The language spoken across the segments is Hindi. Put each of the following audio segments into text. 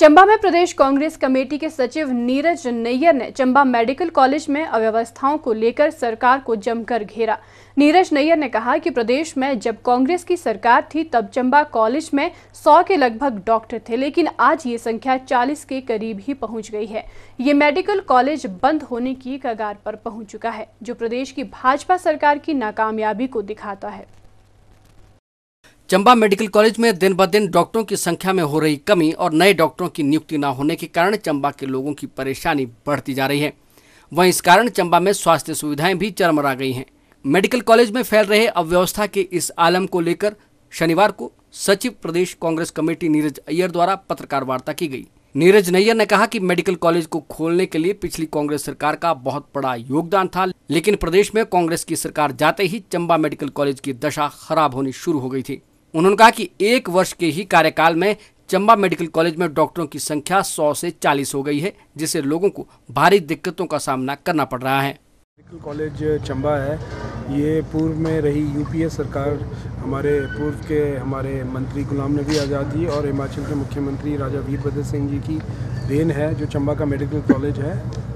चंबा में प्रदेश कांग्रेस कमेटी के सचिव नीरज नैयर ने चंबा मेडिकल कॉलेज में अव्यवस्थाओं को लेकर सरकार को जमकर घेरा। नीरज नैयर ने कहा कि प्रदेश में जब कांग्रेस की सरकार थी तब चंबा कॉलेज में 100 के लगभग डॉक्टर थे, लेकिन आज ये संख्या 40 के करीब ही पहुंच गई है। ये मेडिकल कॉलेज बंद होने की कगार पर पहुंच चुका है, जो प्रदेश की भाजपा सरकार की नाकामयाबी को दिखाता है। चंबा मेडिकल कॉलेज में दिन ब दिन डॉक्टरों की संख्या में हो रही कमी और नए डॉक्टरों की नियुक्ति न होने के कारण चंबा के लोगों की परेशानी बढ़ती जा रही है। वहीं इस कारण चंबा में स्वास्थ्य सुविधाएं भी चरमरा गई हैं। मेडिकल कॉलेज में फैल रहे अव्यवस्था के इस आलम को लेकर शनिवार को सचिव प्रदेश कांग्रेस कमेटी नीरज नैयर द्वारा पत्रकार वार्ता की गई। नीरज नैयर ने कहा कि मेडिकल कॉलेज को खोलने के लिए पिछली कांग्रेस सरकार का बहुत बड़ा योगदान था, लेकिन प्रदेश में कांग्रेस की सरकार जाते ही चंबा मेडिकल कॉलेज की दशा खराब होनी शुरू हो गई थी। उन्होंने कहा कि 1 वर्ष के ही कार्यकाल में चंबा मेडिकल कॉलेज में डॉक्टरों की संख्या 100 से 40 हो गई है, जिससे लोगों को भारी दिक्कतों का सामना करना पड़ रहा है। मेडिकल कॉलेज चंबा है, ये पूर्व में रही यूपीए सरकार, हमारे मंत्री गुलाम नबी आज़ाद जी और हिमाचल के मुख्यमंत्री राजा वीरभद्र सिंह जी की देन है जो चंबा का मेडिकल कॉलेज है।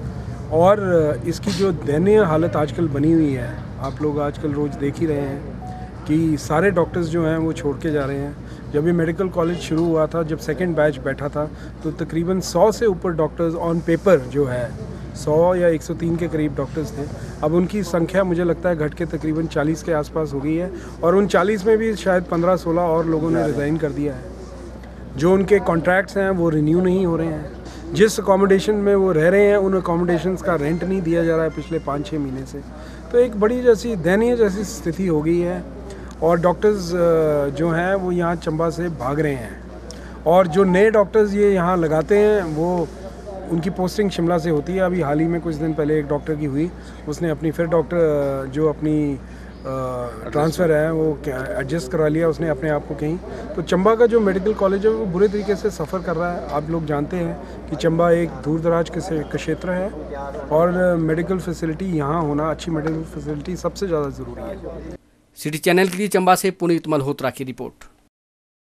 और इसकी जो दयनीय हालत आजकल बनी हुई है, आप लोग आजकल रोज़ देख ही रहे हैं कि सारे डॉक्टर्स जो हैं वो छोड़ के जा रहे हैं। जब ये मेडिकल कॉलेज शुरू हुआ था, जब सेकंड बैच बैठा था, तो तकरीबन 100 से ऊपर डॉक्टर्स ऑन पेपर जो है 100 या 103 के करीब डॉक्टर्स थे। अब उनकी संख्या मुझे लगता है घट के तकरीबन 40 के आसपास हो गई है और उन 40 में भी शायद 15-16 और लोगों ने रिज़ाइन कर दिया है। जो उनके कॉन्ट्रैक्ट्स हैं वो रिन्यू नहीं हो रहे हैं। जिस अकोमोडेशन में वो रह रहे हैं उन अकोमोडेशंस का रेंट नहीं दिया जा रहा है पिछले 5-6 महीने से। तो एक बड़ी जैसी दयनीय जैसी स्थिति हो गई है और डॉक्टर्स जो हैं वो यहाँ चंबा से भाग रहे हैं और जो नए डॉक्टर्स ये यहाँ लगाते हैं वो उनकी पोस्टिंग शिमला से होती है। अभी हाल ही में कुछ दिन पहले एक डॉक्टर की हुई, उसने अपनी फिर डॉक्टर जो अपनी ट्रांसफ़र है वो एडजस्ट करा लिया उसने अपने आप को कहीं। तो चंबा का जो मेडिकल कॉलेज है वो बुरे तरीके से सफ़र कर रहा है। आप लोग जानते हैं कि चंबा एक दूर दराज के क्षेत्र है और मेडिकल फैसिलिटी यहाँ होना, अच्छी मेडिकल फैसिलिटी सबसे ज़्यादा ज़रूरी है। सिटी चैनल के लिए चंबा से पुनीत मल्होत्रा की रिपोर्ट।